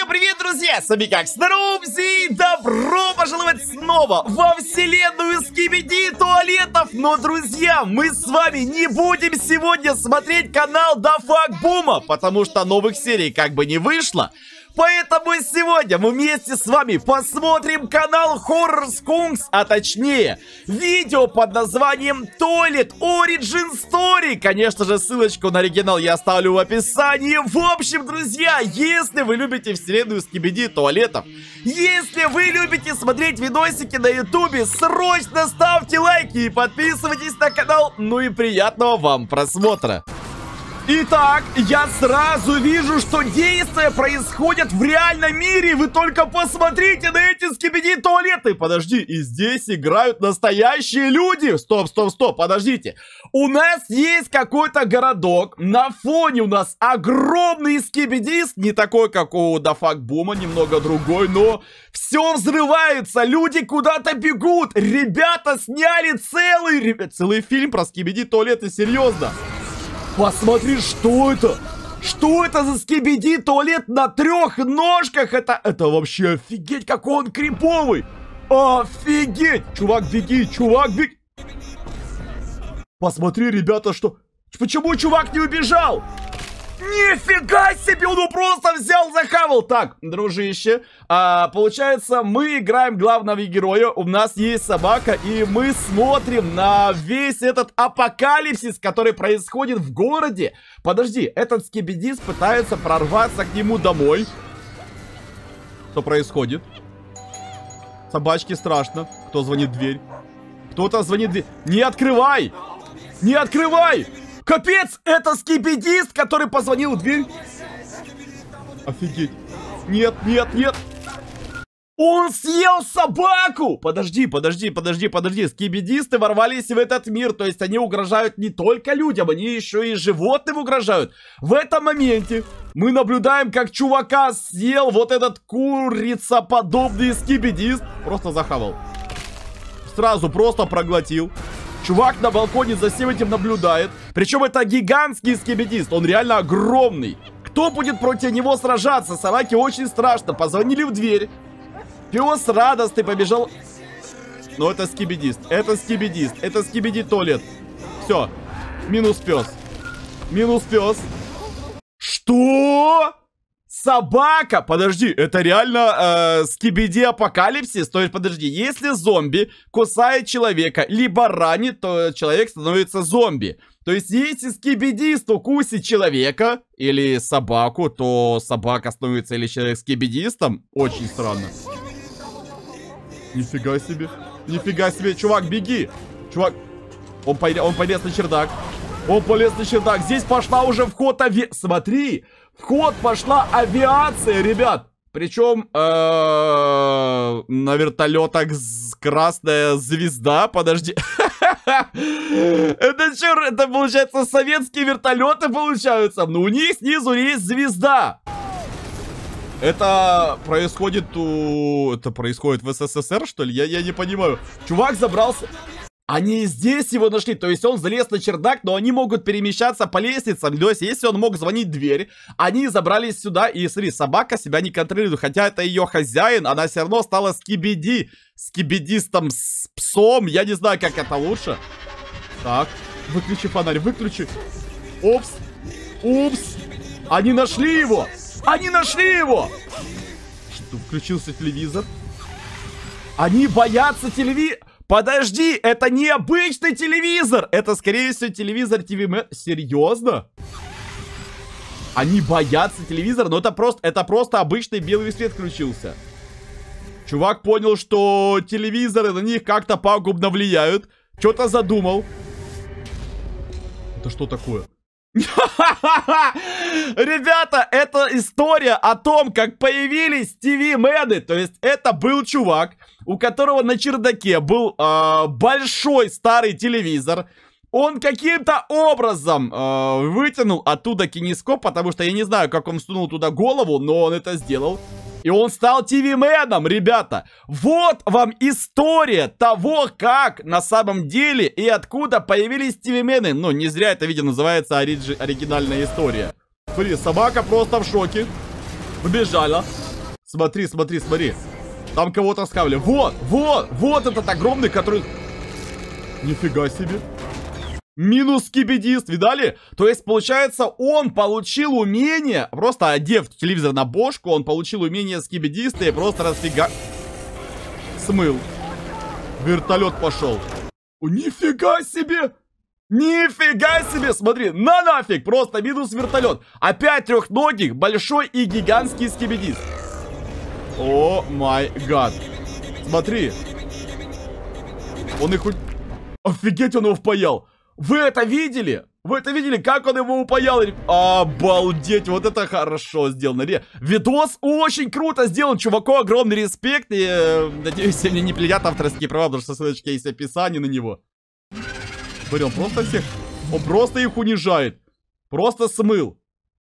Всем привет, друзья! С вами как Снарумзи, и добро пожаловать снова во вселенную Скибиди туалетов. Но, друзья, мы с вами не будем сегодня смотреть канал Дафак Бума, потому что новых серий как бы не вышло. Поэтому сегодня мы вместе с вами посмотрим канал Horror Skunks, а точнее, видео под названием Toilet Origin Story. Конечно же, ссылочку на оригинал я оставлю в описании. В общем, друзья, если вы любите вселенную Скибиди туалетов, если вы любите смотреть видосики на ютубе, срочно ставьте лайки и подписывайтесь на канал. Ну и приятного вам просмотра. Итак, я сразу вижу, что действия происходят в реальном мире. Вы только посмотрите на эти Скибиди туалеты. Подожди, и здесь играют настоящие люди. Стоп, подождите. У нас есть какой-то городок. На фоне у нас огромный скибидист. Не такой, как у Дафак Бума, немного другой, но все взрывается. Люди куда-то бегут. Ребята сняли целый фильм про Скибиди туалеты, серьезно. Посмотри, что это? Что это за Скибиди туалет на 3 ножках? Это вообще офигеть, какой он криповый. Офигеть. Чувак, беги, беги. Посмотри, ребята, что... Почему чувак не убежал? Нифига себе, он просто взял, захавал. Так, дружище, получается, мы играем главного героя. У нас есть собака, и мы смотрим на весь этот апокалипсис, который происходит в городе. Подожди, этот скибидист пытается прорваться к нему домой. Что происходит? Собачке страшно. Кто звонит в дверь? Кто-то звонит в дверь. Не открывай! Не открывай! Капец, это скибидист, который позвонил в дверь. Офигеть. Нет. Он съел собаку! Подожди. Скибидисты ворвались в этот мир. То есть они угрожают не только людям, они еще и животным угрожают. В этом моменте мы наблюдаем, как чувака съел вот этот курицаподобный скибидист. Просто захавал. Сразу просто проглотил. Чувак на балконе за всем этим наблюдает. Причем это гигантский скибидист. Он реально огромный. Кто будет против него сражаться? Собаке очень страшно. Позвонили в дверь. Пес радостный побежал. Но это скибидист. Это скибиди туалет. Все. Минус пес. Что? Собака? Подожди, это реально скибиди апокалипсис? То есть, подожди, если зомби кусает человека, либо ранит, то человек становится зомби. То есть, если скибидист укусит человека или собаку, то собака становится или человек скибидистом? Очень странно. Нифига себе, чувак, беги. Чувак, он полез на чердак. Здесь пошла уже вход Смотри, вход пошла авиация, ребят. Причем на вертолетах красная звезда. Подожди. Это что? Это получается советские вертолеты получаются. Но у них снизу есть звезда. Это происходит в СССР, что ли? Я не понимаю. Чувак забрался. Они здесь его нашли, то есть он залез на чердак, но они могут перемещаться по лестницам. То есть если он мог звонить в дверь, они забрались сюда, и смотри, собака себя не контролирует. Хотя это ее хозяин, она все равно стала скибидистом с псом. Я не знаю, как это лучше. Так, выключи фонарь, выключи. Упс. Они нашли его. Что, включился телевизор? Они боятся телевизора. Подожди, это не обычный телевизор. Это, скорее всего, телевизор ТВ. Серьезно? Они боятся телевизора, но это просто обычный белый свет включился. Чувак понял, что телевизоры на них как-то пагубно влияют. Что-то задумал. Это что такое? Ребята, это история о том, как появились ТВ-мены. То есть это был чувак, у которого на чердаке был большой старый телевизор. Он каким-то образом вытянул оттуда кинескоп, потому что я не знаю, как он всунул туда голову, но он это сделал. И он стал ТВ-меном, ребята. Вот вам история того, как на самом деле и откуда появились ТВ-мены. Ну, не зря это видео называется оригинальная история. Смотри, собака просто в шоке. Побежала. Смотри, смотри, смотри. Там кого-то скавли. Вот, вот, вот этот огромный, который... Нифига себе. Минус скибидист, видали? То есть, получается, он получил умение, просто одев телевизор на бошку, он получил умение скибидиста и просто расфига... Смыл. Вертолет пошел. О, нифига себе! Нифига себе! Смотри, на нафиг! Просто минус вертолет. Опять трехногих, большой и гигантский скибидист. О май гад. Смотри. Он их... Офигеть, он его впаял. Вы это видели? Вы это видели, как он его упаял? Обалдеть, вот это хорошо сделано. Видос очень круто сделан, чуваку огромный респект. И надеюсь, мне не плетят авторские права, потому что ссылочка есть в описании на него. Смотри, он просто всех... Он просто их унижает. Просто смыл.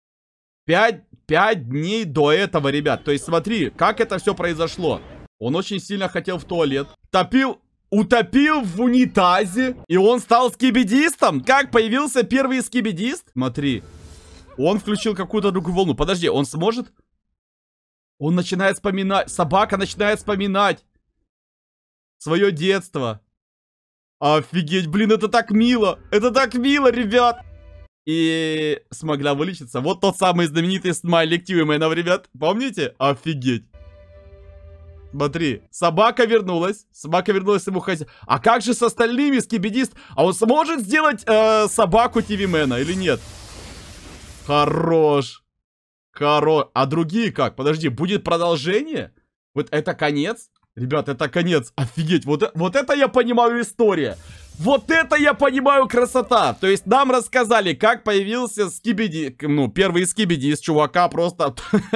5 дней до этого, ребят. То есть смотри, как это все произошло. Он очень сильно хотел в туалет. Утопил в унитазе. И он стал скибидистом. Как появился первый скибидист? Смотри. Он включил какую-то другую волну. Подожди, он сможет? Он начинает вспоминать. Собака начинает вспоминать свое детство. Офигеть, блин, это так мило. Это так мило, ребят. И смогла вылечиться. Вот тот самый знаменитый смайлик Тьюмена, ребят. Помните? Офигеть. Смотри, собака вернулась. Собака вернулась ему хозяин. А как же с остальными, скибидист? А он сможет сделать собаку Тивимена или нет? Хорош. А другие как? Подожди, будет продолжение? Вот это конец? Ребят, это конец. Офигеть, вот это я понимаю история. Вот это я понимаю красота. То есть нам рассказали, как появился скибиди. Ну, первый скибиди из чувака просто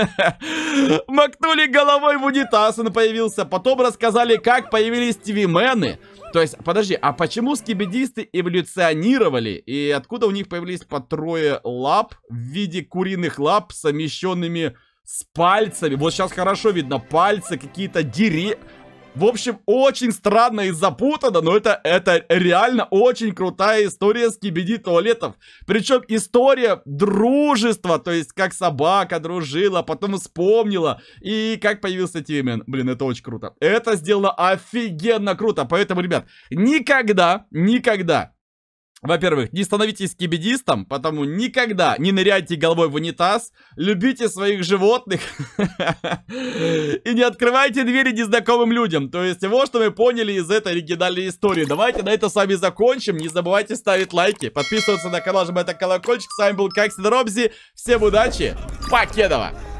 макнули головой в унитаз, он появился. Потом рассказали, как появились тивимены. То есть, подожди, а почему скибидисты эволюционировали? И откуда у них появились по трое лап в виде куриных лап, совмещенными с пальцами? Вот сейчас хорошо видно пальцы, какие-то деревья. В общем, очень странно и запутанно, но это реально очень крутая история скибиди туалетов. Причем история дружества, то есть как собака дружила, потом вспомнила, и как появился Тивимен. Блин, это очень круто. Это сделано офигенно круто, поэтому, ребят, никогда... Во-первых, не становитесь скибидистом, потому никогда не ныряйте головой в унитаз, любите своих животных и не открывайте двери незнакомым людям. То есть, вот что мы поняли из этой оригинальной истории. Давайте на это с вами закончим. Не забывайте ставить лайки, подписываться на канал, жимать на колокольчик. С вами был Как всегда Робзи. Всем удачи, покедова!